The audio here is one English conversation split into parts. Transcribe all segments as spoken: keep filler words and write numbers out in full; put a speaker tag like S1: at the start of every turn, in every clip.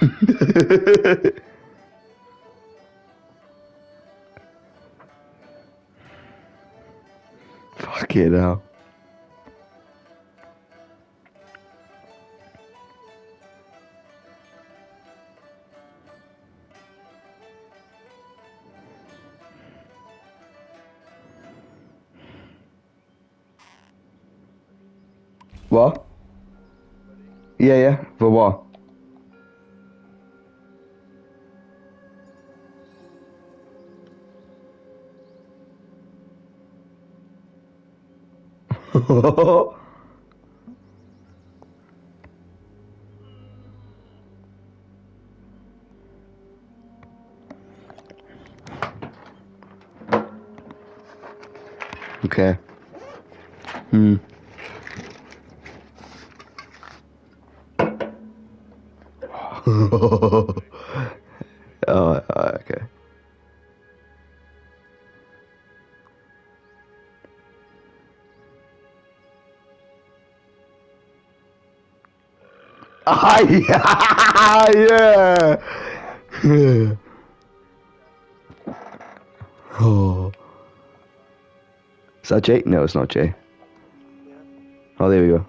S1: Fuck it now. What? Yeah, yeah. For what? Okay. Hmm. Oh, oh, okay. Ah, yeah, yeah. Oh, is that Jay? No, it's not Jay. Oh, there we go.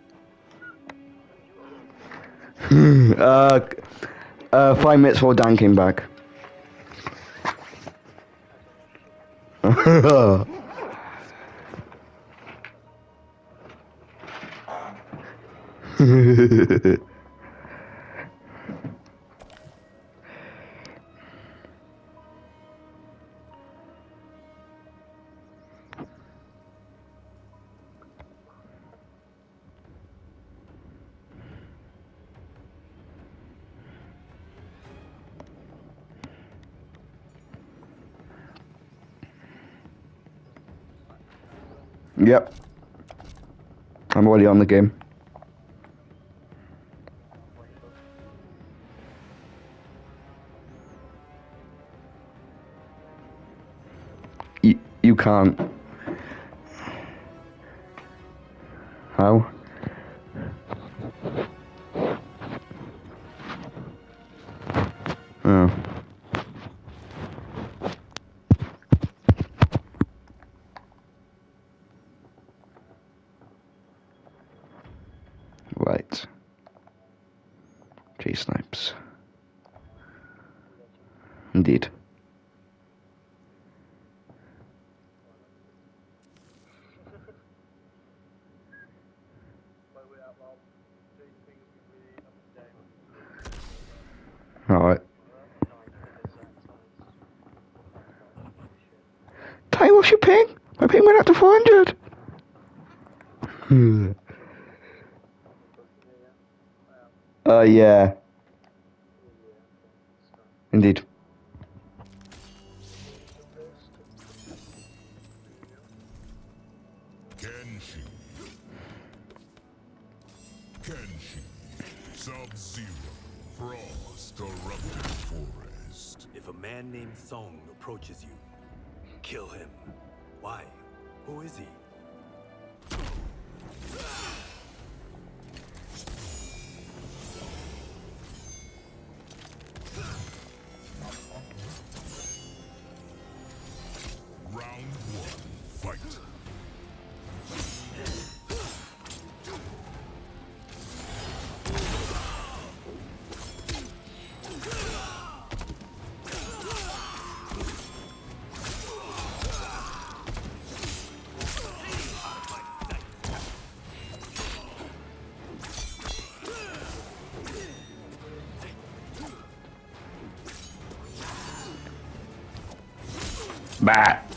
S1: uh, uh, five minutes before Dan came back. Yep. I'm already on the game. You, you can't. How? Oh. Right. J Snipes. Indeed. Alright. Ty, what's your ping? My ping went up to four hundred. uh, yeah. Indeed.
S2: Kenshi. Kenshi. Sub-Zero. Frost erupted forest.
S3: If a man named Song approaches you, kill him. Why? Who is he?
S2: Round one, fight.
S1: Bah.